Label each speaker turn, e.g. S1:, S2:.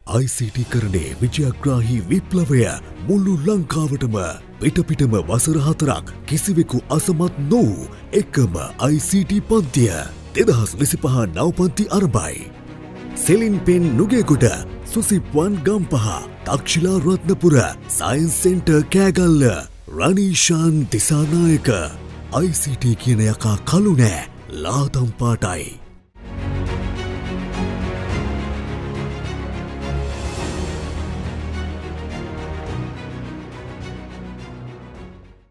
S1: ICT කරණේ විජයග්‍රාහී විප්ලවය මුළු ලංකාවටම පිටපිටම වසර 4ක් කිසිවෙකු අසමත් නොවූ එකම ICT පන්තිය 2025 නවපන්ති ආරම්භයි. සෙලින් පෙන් Nugegoda Susipwan Gampaha Takshila Ratnapura science centre Kegalle Ranishan Dissanayake ICT කියන යකා කළු නෑ ලාදම් පාටයි.